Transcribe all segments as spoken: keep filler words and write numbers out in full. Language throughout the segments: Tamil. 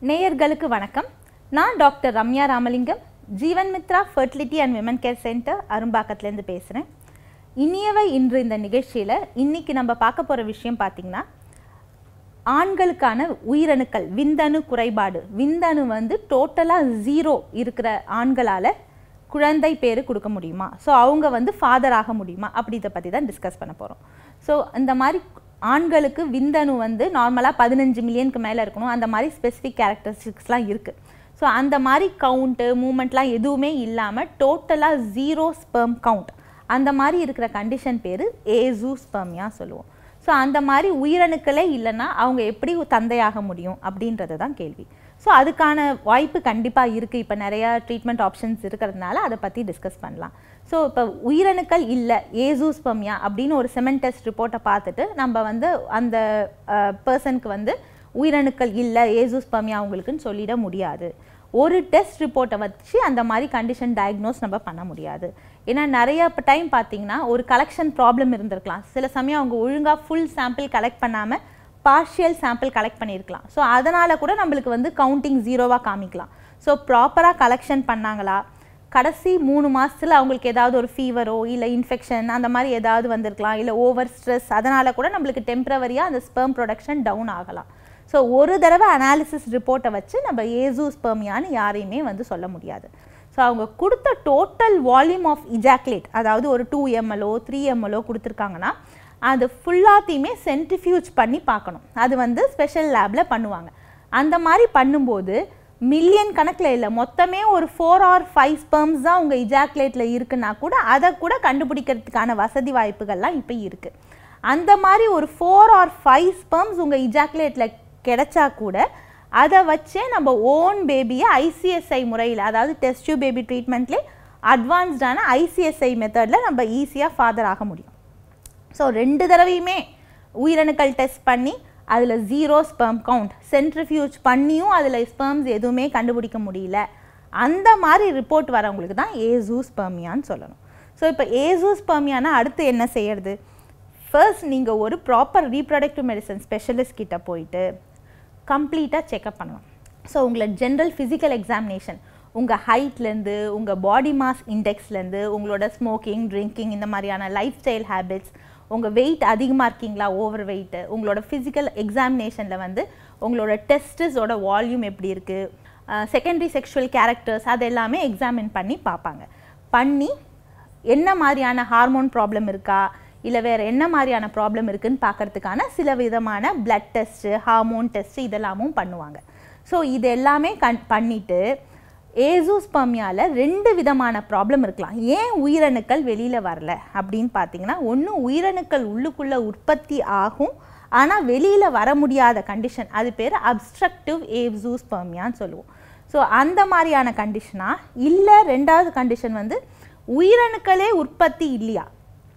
நேயர்களுக்கு வணக்கம். நான் doctor Ramya Ramalingam, Jeevan Mithra fertility and women care centre அரும்பாக்கத்துலேருந்து பேசுகிறேன். இனியவை இன்று இந்த நிகழ்ச்சியில் இன்றைக்கி நம்ம பார்க்க போகிற விஷயம் பார்த்திங்கன்னா, ஆண்களுக்கான உயிரணுக்கள் விந்தணு குறைபாடு, விந்தணு வந்து டோட்டலாக ஜீரோ இருக்கிற ஆண்களால் குழந்தை பேர் கொடுக்க முடியுமா, ஸோ அவங்க வந்து ஃபாதர் ஆக முடியுமா, அப்படி இதை பற்றி தான் டிஸ்கஸ் பண்ண போகிறோம். ஸோ இந்த மாதிரி ஆண்களுக்கு விந்தணு வந்து நார்மலாக பதினஞ்சு மில்லியனுக்கு மேலே இருக்கணும், அந்த மாதிரி ஸ்பெசிஃபிக் கேரக்டரிஸ்டிக்ஸ்லாம் இருக்குது. ஸோ அந்த மாதிரி கவுண்ட்டு மூமெண்ட்லாம் எதுவுமே இல்லாமல் டோட்டலாக ஜீரோ ஸ்பெர்ம் கவுண்ட், அந்த மாதிரி இருக்கிற கண்டிஷன் பேர் ஏசூஸ்பெர்மியா சொல்லுவோம். ஸோ அந்த மாதிரி உயிரணுக்களே இல்லைன்னா அவங்க எப்படி தந்தையாக முடியும் அப்படின்றது தான் கேள்வி. ஸோ அதுக்கான வாய்ப்பு கண்டிப்பாக இருக்குது. இப்போ நிறையா ட்ரீட்மெண்ட் ஆப்ஷன்ஸ் இருக்கிறதுனால அதை பற்றி டிஸ்கஸ் பண்ணலாம். ஸோ இப்போ உயிரணுக்கள் இல்லை ஏசூஸ்பெர்மியா அப்படின்னு ஒரு செமன் டெஸ்ட் ரிப்போர்ட்டை பார்த்துட்டு நம்ம வந்து அந்த பர்சனுக்கு வந்து உயிரணுக்கள் இல்லை ஏசூஸ்பெர்மியா அவங்களுக்குன்னு சொல்லிட முடியாது. ஒரு டெஸ்ட் ரிப்போர்ட்டை வச்சு அந்த மாதிரி கண்டிஷன் டயக்னோஸ் நம்ம பண்ண முடியாது. ஏன்னா நிறைய டைம் பார்த்திங்கன்னா ஒரு கலெக்ஷன் ப்ராப்ளம் இருந்திருக்கலாம். சில சமயம் அவங்க ஒழுங்காக ஃபுல் சாம்பிள் கலெக்ட் பண்ணாமல் பார்ஷியல் சாம்பிள் கலெக்ட் பண்ணியிருக்கலாம். ஸோ அதனால் கூட நம்மளுக்கு வந்து கவுண்டிங் ஜீரோவாக காமிக்கலாம். ஸோ ப்ராப்பராக கலெக்ஷன் பண்ணாங்களா, கடைசி மூணு மாதத்தில் அவங்களுக்கு ஏதாவது ஒரு ஃபீவரோ இல்லை இன்ஃபெக்ஷன் அந்த மாதிரி ஏதாவது வந்திருக்கலாம், இல்லை ஓவர் ஸ்ட்ரெஸ், அதனால் கூட நம்மளுக்கு டெம்பரவரியாக அந்த ஸ்பெர்ம் ப்ரொடக்ஷன் டவுன் ஆகலாம். ஸோ ஒரு தடவை அனாலிசிஸ் ரிப்போர்ட்டை வச்சு நம்ம ஏசூஸ்பெர்மியான்னு யாரையுமே வந்து சொல்ல முடியாது. ஸோ அவங்க கொடுத்த டோட்டல் வால்யூம் ஆஃப் இஜாக்குலேட், அதாவது ஒரு டூ எம்எல்ஓ த்ரீ எம்எல்ஓ கொடுத்துருக்காங்கன்னா அது ஃபுல்லாத்தையுமே சென்ட்ரிஃபியூஜ் பண்ணி பார்க்கணும். அது வந்து ஸ்பெஷல் லேபில் பண்ணுவாங்க. அந்த மாதிரி பண்ணும்போது மில்லியன் கணக்கில் இல்லை, மொத்தமே ஒரு ஃபோர் ஆர் ஃபைவ் ஸ்பெர்ம்ஸ் தான் உங்கள் இஜாக்குலேட்டில் இருக்குன்னா கூட அதை கூட கண்டுபிடிக்கிறதுக்கான வசதி வாய்ப்புகள்லாம் இப்போ இருக்குது. அந்த மாதிரி ஒரு ஃபோர் ஆர் ஃபைவ் ஸ்பெர்ம்ஸ் உங்கள் இஜாக்குலேட்டில் கிடைச்சா கூட அதை வச்சே நம்ம ஓன் பேபியை ஐசிஎஸ்ஐ முறையில், அதாவது டெஸ்ட் டியூப் பேபி ட்ரீட்மெண்ட்லேயே அட்வான்ஸ்டான ஐசிஎஸ்ஐ மெத்தடில் நம்ம ஈஸியாக ஃபாதர் ஆக முடியும். ஸோ ரெண்டு தடவையுமே உயிரணுக்கள் டெஸ்ட் பண்ணி அதில் ஜீரோ ஸ்பெர்ம் கவுண்ட், சென்ட்ரிஃபியூஜ் பண்ணியும் அதில் ஸ்பெர்ம்ஸ் எதுவுமே கண்டுபிடிக்க முடியல, அந்த மாதிரி ரிப்போர்ட் வரவங்களுக்கு தான் ஏசூஸ்பெர்மியான்னு சொல்லணும். ஸோ இப்போ ஏசூஸ்பெர்மியானா அடுத்து என்ன செய்யறது? ஃபர்ஸ்ட் நீங்கள் ஒரு ப்ராப்பர் ரீப்ரொடக்டிவ் மெடிசன் ஸ்பெஷலிஸ்ட் கிட்ட போயிட்டு கம்ப்ளீட்டாக செக்அப் பண்ணலாம். ஸோ உங்களை ஜென்ரல் ஃபிசிக்கல் எக்ஸாமினேஷன், உங்கள் ஹைட்லேருந்து உங்கள் பாடி மாஸ் இண்டெக்ஸ்லேருந்து உங்களோட ஸ்மோக்கிங் ட்ரிங்கிங் இந்த மாதிரியான லைஃப் ஸ்டைல் ஹேபிட்ஸ், உங்கள் வெயிட் அதிகமாக இருக்கீங்களா ஓவர் வெயிட்டு, உங்களோட ஃபிசிக்கல் எக்ஸாமினேஷனில் வந்து உங்களோட டெஸ்டஸோட வால்யூம் எப்படி இருக்குது, செகண்டரி செக்ஷுவல் கேரக்டர்ஸ், அது எல்லாமே எக்ஸாமின் பண்ணி பார்ப்பாங்க. பண்ணி என்ன மாதிரியான ஹார்மோன் ப்ராப்ளம் இருக்கா இல்லை வேறு என்ன மாதிரியான ப்ராப்ளம் இருக்குதுன்னு பார்க்குறதுக்கான சில விதமான பிளட் டெஸ்ட்டு, ஹார்மோன் டெஸ்ட்டு இதெல்லாமும் பண்ணுவாங்க. ஸோ இது எல்லாமே கண் பண்ணிவிட்டு ஏசூஸ்பெர்மியாவில் ரெண்டு விதமான ப்ராப்ளம் இருக்கலாம். ஏன் உயிரணுக்கள் வெளியில் வரல அப்படின்னு பார்த்தீங்கன்னா, ஒன்று உயிரணுக்கள் உள்ளுக்குள்ளே உற்பத்தி ஆகும் ஆனால் வெளியில் வர முடியாத கண்டிஷன், அது பேர் அப்ஸ்ட்ரக்டிவ் ஏசூஸ்பெர்மியான்னு சொல்லுவோம். ஸோ அந்த மாதிரியான கண்டிஷனா, இல்லை ரெண்டாவது கண்டிஷன் வந்து உயிரணுக்களே உற்பத்தி இல்லையா.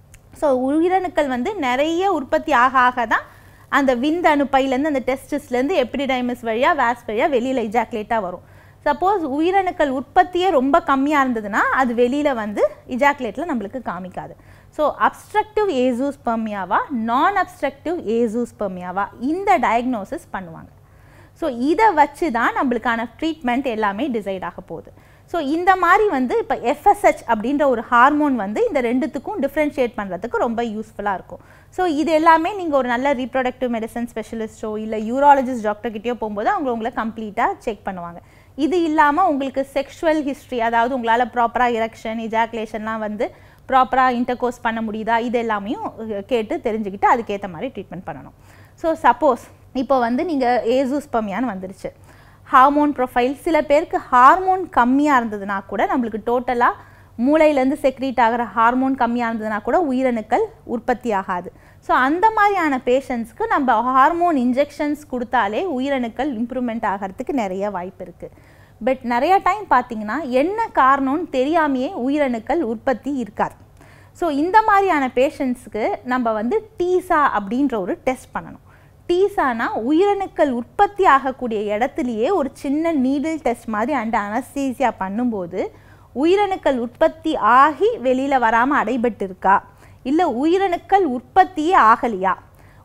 ஸோ உயிரணுக்கள் வந்து நிறைய உற்பத்தி ஆக ஆக தான் அந்த விந்தணு பையிலேருந்து அந்த டெஸ்டிஸ்லேருந்து எபிடிடைமஸ் வழியாக வேஸ் வழியாக வெளியில் இஜாக்குலேட்டாக வரும். சப்போஸ் உயிரணுக்கள் உற்பத்தியே ரொம்ப கம்மியாக இருந்ததுன்னா அது வெளியில் வந்து இஜாக்குலேட்டில் நம்மளுக்கு காமிக்காது. ஸோ அப்ஸ்ட்ரக்டிவ் ஏசூஸ்பெர்மியாவா நான் அப்ஸ்ட்ரக்டிவ் ஏசூஸ்பெர்மியாவா இந்த டயக்னோசிஸ் பண்ணுவாங்க. ஸோ இதை வச்சு தான் நம்மளுக்கான ட்ரீட்மெண்ட் எல்லாமே டிசைட் ஆக போகுது. ஸோ இந்த மாதிரி வந்து இப்போ எஃப்எஸ்ஹெச் அப்படின்ற ஒரு ஹார்மோன் வந்து இந்த ரெண்டுத்துக்கும் டிஃப்ரென்ஷியேட் பண்ணுறதுக்கு ரொம்ப யூஸ்ஃபுல்லாக இருக்கும். ஸோ இது எல்லாமே நீங்கள் ஒரு நல்ல ரீப்ரொடக்டிவ் மெடிசன் ஸ்பெஷலிஸ்ட்டோ இல்லை யூராலஜிஸ்ட் டாக்டர்கிட்டயோ போகும்போது அவங்க உங்களை கம்ப்ளீட்டாக செக் பண்ணுவாங்க. இது இல்லாமல் உங்களுக்கு செக்ஷுவல் ஹிஸ்ட்ரி, அதாவது உங்களால் ப்ராப்பராக எரெக்ஷன் இஜாக்குலேஷன்லாம் வந்து ப்ராப்பராக இன்டர்கோர்ஸ் பண்ண முடியுதா, இது எல்லாமையும் கேட்டு தெரிஞ்சுக்கிட்டு அதுக்கேற்ற மாதிரி ட்ரீட்மெண்ட் பண்ணணும். ஸோ சப்போஸ் இப்போ வந்து நீங்கள் ஏசூஸ்பெர்மியான்னு வந்துருச்சு, ஹார்மோன் ப்ரொஃபைல், சில பேருக்கு ஹார்மோன் கம்மியாக இருந்ததுன்னா கூட நம்மளுக்கு டோட்டலாக மூளையிலேருந்து செக்ரீட் ஆகிற ஹார்மோன் கம்மியாக இருந்ததுன்னா கூட உயிரணுக்கள் உற்பத்தி ஆகாது. ஸோ அந்த மாதிரியான பேஷண்ட்ஸ்க்கு நம்ம ஹார்மோன் இன்ஜெக்ஷன்ஸ் கொடுத்தாலே உயிரணுக்கள் இம்ப்ரூவ்மெண்ட் ஆகிறதுக்கு நிறைய வாய்ப்பு இருக்குது. பட் நிறைய டைம் பார்த்திங்கன்னா என்ன காரணம்னு தெரியாமையே உயிரணுக்கள் உற்பத்தி இருக்காது. ஸோ இந்த மாதிரியான பேஷண்ட்ஸுக்கு நம்ம வந்து டீசா அப்படின்ற ஒரு டெஸ்ட் பண்ணணும். டீசானா உயிரணுக்கள் உற்பத்தி ஆகக்கூடிய இடத்துலையே ஒரு சின்ன நீடில் டெஸ்ட் மாதிரி அண்ட் அனஸ்தீசியா பண்ணும்போது உயிரணுக்கள் உற்பத்தி ஆகி வெளியில் வராமல் அடைபட்டு இருக்கா, இல்லை உயிரணுக்கள் உற்பத்தியே ஆகலையா,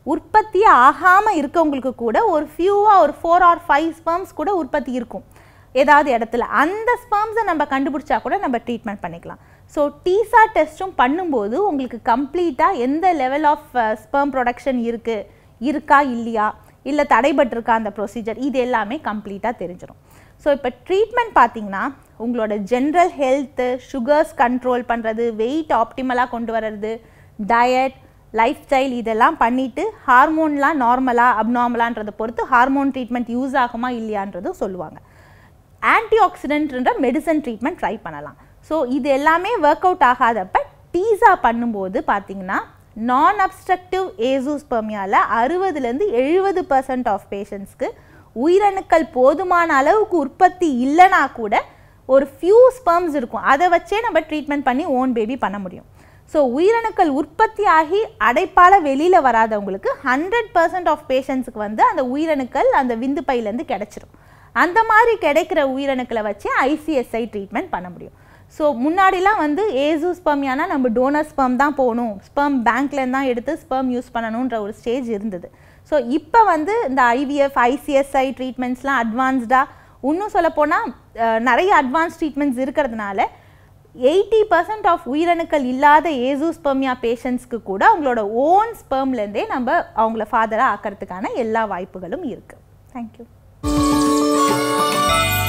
உற்பத்தி ஆகாமல் இருக்கவங்களுக்கு கூட ஒரு ஃபியூவாக ஒரு ஃபோர் ஆர் ஃபைவ் ஸ்பெர்ம்ஸ் கூட உற்பத்தி இருக்கும் ஏதாவது இடத்துல. அந்த ஸ்பெர்ம்ஸை நம்ம கண்டுபிடிச்சா கூட நம்ம ட்ரீட்மெண்ட் பண்ணிக்கலாம். ஸோ டீசா டெஸ்ட்டும் பண்ணும்போது உங்களுக்கு கம்ப்ளீட்டாக எந்த லெவல் ஆஃப் ஸ்பெர்ம் ப்ரொடக்ஷன் இருக்குது, இருக்கா இல்லையா, இல்லை தடைபட்டிருக்கா அந்த ப்ரொசீஜர், இது எல்லாமே கம்ப்ளீட்டாக தெரிஞ்சிடும். ஸோ இப்போ ட்ரீட்மெண்ட் பார்த்திங்கன்னா உங்களோட ஜென்ரல் ஹெல்த்து, சுகர்ஸ் கண்ட்ரோல் பண்ணுறது, வெயிட் ஆப்டிமலாக கொண்டு வர்றது, டயட், லைஃப் ஸ்டைல் இதெல்லாம் பண்ணிவிட்டு ஹார்மோன்லாம் நார்மலாக அப்நார்மலான்றதை பொறுத்து ஹார்மோன் ட்ரீட்மெண்ட் யூஸ் ஆகுமா இல்லையான்றதும் சொல்லுவாங்க. ஆன்டி ஆக்சிடென்ட்ன்ற மெடிசன் ட்ரீட்மெண்ட் ட்ரை பண்ணலாம். ஸோ இது எல்லாமே ஒர்க் அவுட் ஆகாதப்ப டீசா பண்ணும்போது பார்த்திங்கன்னா நான் அப்ஸ்ட்ரக்டிவ் ஏசோஸ்பெர்மியாவில் அறுபதுலேருந்து எழுபது பர்சன்ட் ஆஃப் பேஷண்ட்ஸ்க்கு உயிரணுக்கள் போதுமான அளவுக்கு உற்பத்தி இல்லைனா கூட ஒரு ஃபியூ ஸ்பெர்ம்ஸ் இருக்கும், அதை வச்சே நம்ம ட்ரீட்மெண்ட் பண்ணி ஓன் பேபி பண்ண முடியும். ஸோ உயிரணுக்கள் உற்பத்தி ஆகி அடைப்பால் வெளியில் வராதவங்களுக்கு ஹண்ட்ரட் பர்சன்ட் ஆஃப் பேஷண்ட்ஸுக்கு வந்து அந்த உயிரணுக்கள் அந்த விந்து பையிலேருந்து கிடச்சிரும். அந்த மாதிரி கிடைக்கிற உயிரணுக்களை வச்சு ஐசிஎஸ்ஐ ட்ரீட்மெண்ட் பண்ண முடியும். ஸோ முன்னாடிலாம் வந்து ஏசோஸ்பெர்மியானா நம்ம டோனர் ஸ்பெர்ம் தான் போகணும், ஸ்பெர்ம் பேங்க்லேருந்து தான் எடுத்து ஸ்பெர்ம் யூஸ் பண்ணணுன்ற ஒரு ஸ்டேஜ் இருந்தது. ஸோ இப்போ வந்து இந்த ஐவிஎஃப், ஐசிஎஸ்ஐ ட்ரீட்மெண்ட்ஸ்லாம் அட்வான்ஸ்டாக, இன்னும் சொல்லப்போனால் நிறைய அட்வான்ஸ் ட்ரீட்மெண்ட்ஸ் இருக்கிறதுனால எயிட்டி பர்சன்ட் ஆஃப் உயிரணுக்கள் இல்லாத ஏசோஸ்பெர்மியா பேஷண்ட்ஸ்க்கு கூட அவங்களோட ஓன் ஸ்பெர்ம்லேருந்தே நம்ம அவங்கள ஃபாதராக ஆக்கிறதுக்கான எல்லா வாய்ப்புகளும் இருக்குது. தேங்க்யூ.